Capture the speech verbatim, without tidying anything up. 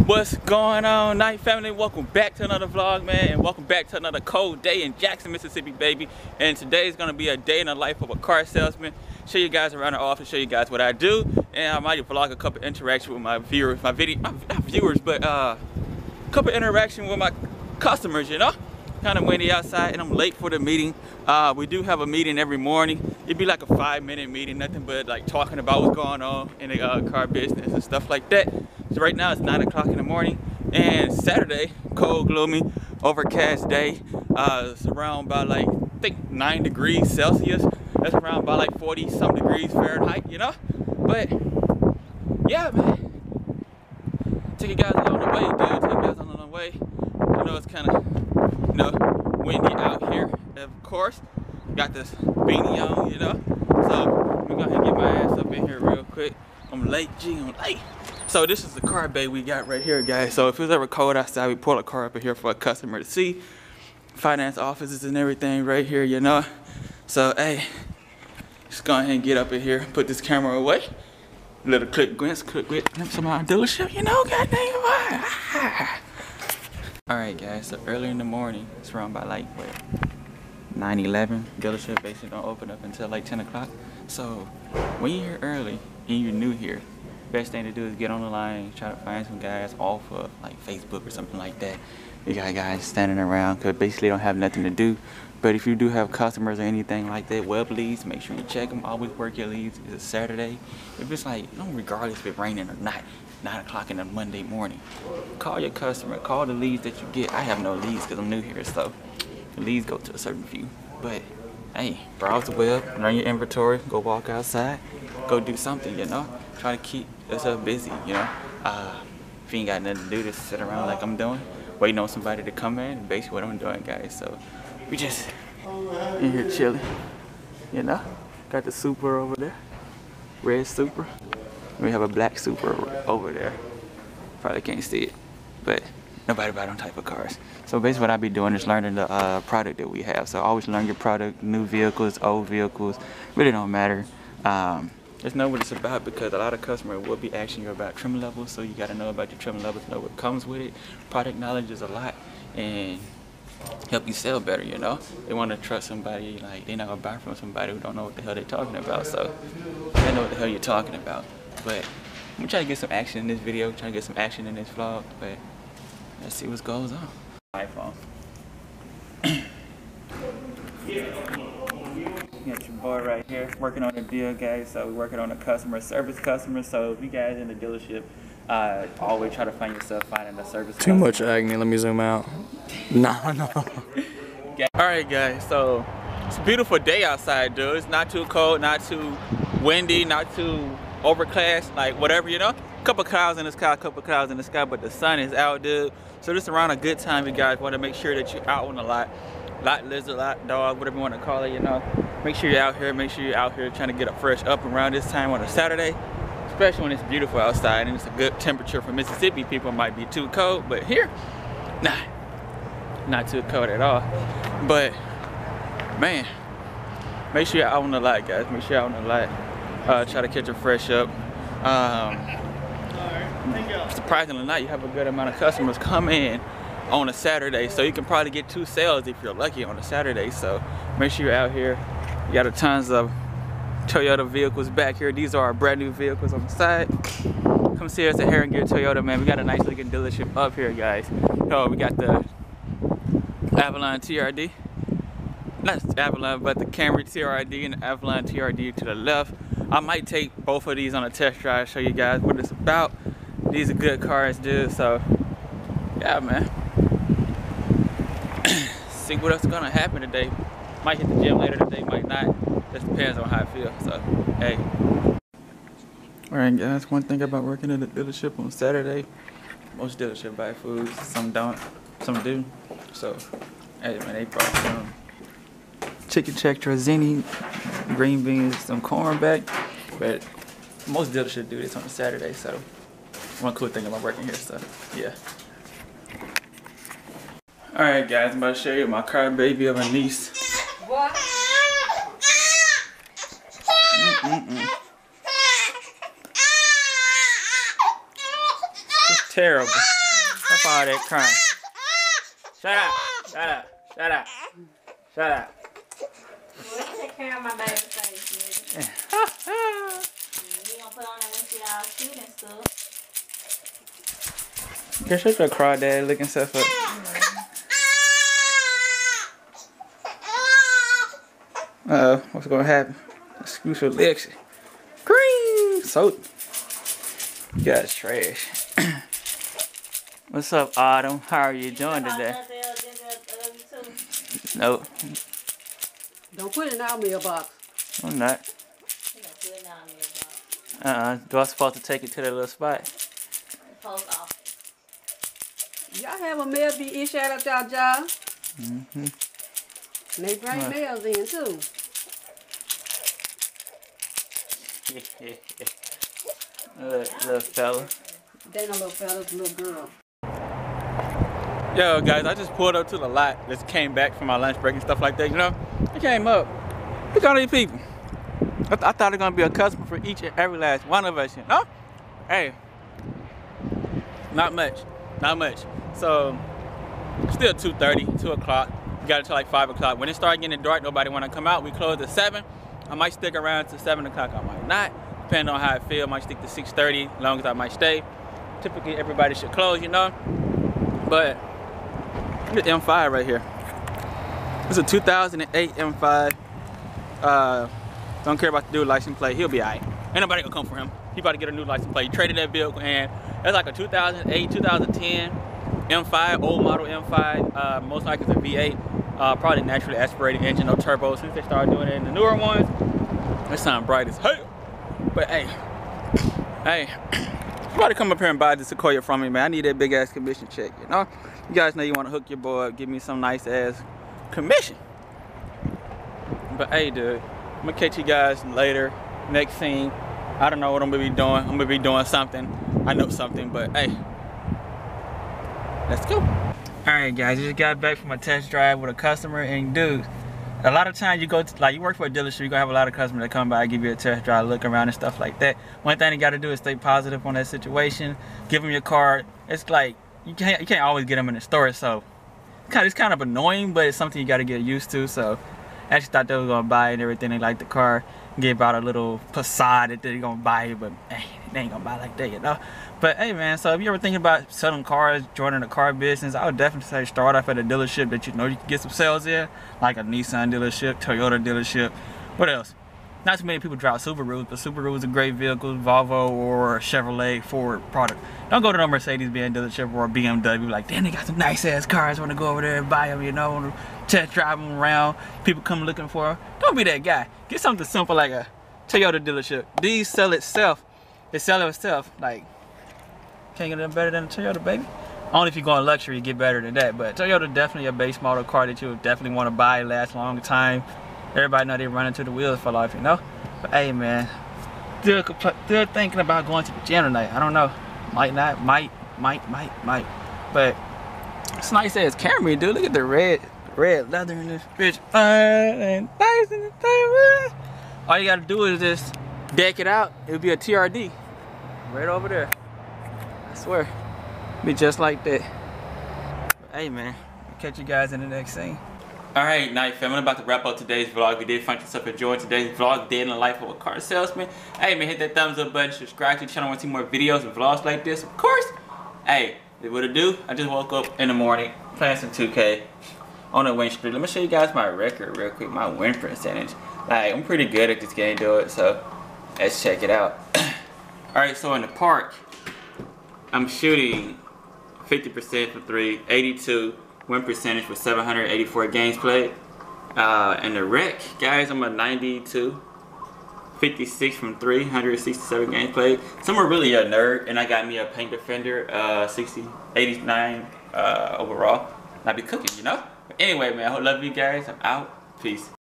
What's going on, Night Family? Welcome back to another vlog, man, and welcome back to another cold day in Jackson, Mississippi, baby. And today is gonna be a day in the life of a car salesman. Show you guys around the office, show you guys what I do, and I might vlog a couple interactions with my viewers, my video, not viewers, but uh, a couple interaction with my customers, you know. Kind of windy outside, and I'm late for the meeting. Uh, we do have a meeting every morning. It'd be like a five-minute meeting, nothing but like talking about what's going on in the uh, car business and stuff like that. So right now it's nine o'clock in the morning, and Saturday, cold, gloomy, overcast day. Uh, it's around by like I think nine degrees Celsius. That's around by like forty some degrees Fahrenheit, you know. But yeah, man, take you guys along the way, dude. Take you guys along the way. I know it's kind of, you know, windy out here. Of course, got this beanie on, you know. So we go ahead and get my ass up in here real quick. I'm late, G, I'm late. So this is the car bay we got right here, guys. So if it's ever cold outside, we pull a car up in here for a customer to see. Finance offices and everything right here, you know. So hey, just go ahead and get up in here, put this camera away. Little click glimpse, click glimpse of my dealership, you know, goddamn why. Alright guys, so early in the morning, it's around by like what, nine eleven. Dealership basically don't open up until like ten o'clock. So when you're here early and you're new here, best thing to do is get on the line, try to find some guys off of like Facebook or something like that. You got guys standing around because basically don't have nothing to do. But if you do have customers or anything like that, web leads, make sure you check them. Always work your leads. It's a Saturday. If it's like, you know, regardless if it's raining or not, nine o'clock in the Monday morning, call your customer, call the leads that you get. I have no leads because I'm new here, so the leads go to a certain few. But hey, browse the web, run your inventory, go walk outside, go do something, you know. Try to keep yourself busy, you know. Uh, if you ain't got nothing to do, just sit around like I'm doing, waiting on somebody to come in. Basically what I'm doing, guys. So we just in here chilling, you know. Got the Supra over there, red Supra. We have a black Supra over there. Probably can't see it, but nobody buy them type of cars. So basically what I be doing is learning the uh, product that we have. So always learn your product, new vehicles, old vehicles, really don't matter. Um, just know what it's about, because a lot of customers will be asking you about trim levels, so you got to know about your trim levels, know what comes with it. Product knowledge is a lot, and help you sell better, you know. They want to trust somebody, like they're not gonna buy from somebody who don't know what the hell they're talking about. So they know what the hell you're talking about. But I'm gonna try to get some action in this video, try to get some action in this vlog, but let's see what goes on. iPhone. You got your boy right here working on the deal, guys. So we're working on a customer service customer. So if you guys in the dealership, uh, always try to find yourself finding a service. Too much agony. Let me zoom out. No, no. Alright guys, so it's a beautiful day outside, dude. It's not too cold, not too windy, not too overcast, like whatever, you know. A couple clouds in the sky, a couple clouds in the sky, but the sun is out, dude. So this around a good time, you guys want to make sure that you're out on the lot. Lot lizard, lot dog, whatever you want to call it, you know. Make sure you're out here, make sure you're out here trying to get a fresh up around this time on a Saturday. Especially when it's beautiful outside and it's a good temperature for Mississippi. People might be too cold, but here, nah, not too cold at all. But man, make sure you're out on the lot, guys. Make sure you're out on the lot. Uh, try to catch a fresh up. Um, surprisingly not, you have a good amount of customers come in on a Saturday, so you can probably get two sales if you're lucky on a Saturday. So make sure you're out here. You got a tons of Toyota vehicles back here. These are our brand new vehicles on the side. Come see us at Hair and Gear Toyota, man. We got a nice looking dealership up here, guys. So we got the Avalon T R D. Not Avalon, but the Camry T R D and the Avalon T R D to the left. I might take both of these on a test drive, show you guys what it's about. These are good cars, dude. So yeah, man. See what else is gonna happen today. Might hit the gym later today, might not. Just depends on how I feel. So hey. Alright guys, one thing about working at a dealership on Saturday, most dealerships buy food, some don't, some do. So hey man, they brought some chicken check zini, green beans, some corn back. But most dealerships do this on a Saturday, so one cool thing about working here, so yeah. Alright guys, I'm about to show you my car baby of a niece. What? Mm-mm-mm. Terrible. Stop all that crying. Shut up. Shut up. Shut up. Shut up. Well, take care of my baby face, nigga. You gonna put on that when she all cute and stuff. Girl, shut your crawdad looking stuff up. Uh-oh, what's gonna happen? Excuse your legs. Green! So, you guys trash. What's up, Autumn? How are you doing today? Nope. Don't put it in our mailbox. I'm not. Uh-uh. Do I supposed to take it to that little spot? Post office. Y'all have a mail be issued at y'all job. Mm-hmm. And they bring What? mails in too. Little, little fella. They ain't no little fella's little girl. Yo, guys, I just pulled up to the lot. Just came back from my lunch break and stuff like that, you know? I came up. Look at all these people. I, th I thought it was going to be a customer for each and every last one of us, you know? Hey, not much. Not much. So, still two thirty, two o'clock. We got until like five o'clock. When it started getting dark, nobody want to come out. We closed at seven. I might stick around to seven o'clock. I might not. Depending on how I feel, I might stick to six thirty, as long as I might stay. Typically, everybody should close, you know? But, look at the M five right here. It's a two thousand eight M five. Uh, don't care about the dude license plate. He'll be alright. Ain't nobody gonna come for him. He about to get a new license plate. He traded that vehicle, and it's like a two thousand eight, two thousand ten M five, old model M five. Uh, most likely it's a V eight. Uh, probably naturally aspirated engine, no turbo. Since they started doing it in the newer ones, they sound bright as hell. But hey, hey, you about to come up here and buy the Sequoia from me, man. I need that big ass commission check, you know? You guys know you want to hook your boy up, give me some nice ass commission. But hey, dude, I'm gonna catch you guys later. Next scene, I don't know what I'm gonna be doing. I'm gonna be doing something. I know something, but hey, let's go. All right, guys, I just got back from a test drive with a customer, and dude, a lot of times you go to, like, you work for a dealership, you're gonna have a lot of customers that come by, give you a test drive, look around and stuff like that. One thing you gotta do is stay positive on that situation. Give them your card. It's like, you can't you can't always get them in the store, so it's kind of, it's kind of annoying, but it's something you gotta get used to. So I actually thought they were gonna buy it and everything. They like the car, give out a little facade that they're gonna buy it, but hey, they ain't gonna buy like that, you know. But hey, man, so if you're ever thinking about selling cars, joining the car business, I would definitely say start off at a dealership that you know you can get some sales in, like a Nissan dealership, Toyota dealership. What else? Not too many people drive Subarus, but Subaru is a great vehicle, Volvo or Chevrolet, Ford product. Don't go to no Mercedes-Benz dealership or a B M W. Like, damn, they got some nice ass cars. Want to go over there and buy them, you know, want to test drive them around. People come looking for them. Don't be that guy. Get something simple like a Toyota dealership. These sell itself. They sell it itself. Like, can't get nothing better than a Toyota, baby. Only if you go in luxury, you get better than that. But Toyota definitely a base model car that you would definitely want to buy. It lasts a long time. Everybody know they run into the wheels for life, you know? But hey, man, still, still thinking about going to the gym tonight. I don't know. Might not, might, might, might, might. But it's nice as Camry, dude. Look at the red, red leather in this bitch. And nice in the thing. All you gotta do is just deck it out. It'll be a T R D right over there. I swear, be just like that. But hey, man, I'll catch you guys in the next scene. Alright, night fam, I'm about to wrap up today's vlog. If you did find yourself enjoying today's vlog, day in the life of a car salesman, hey man, hit that thumbs up button, subscribe to the channel, want to see more videos and vlogs like this, of course. Hey, what it do? I just woke up in the morning, playing some two K on the win streak. Let me show you guys my record real quick, my win percentage. Like, I'm pretty good at this game, do it, so let's check it out. Alright, so in the park, I'm shooting fifty percent from three, eighty-two. Win percentage with seven hundred eighty-four games played. Uh, and the rec, guys, I'm a ninety-two. fifty-six from three, one hundred sixty-seven games played. Some are really a nerd, and I got me a paint defender, uh, sixty, eighty-nine uh, overall. And I be cooking, you know? But anyway, man, I love you guys. I'm out. Peace.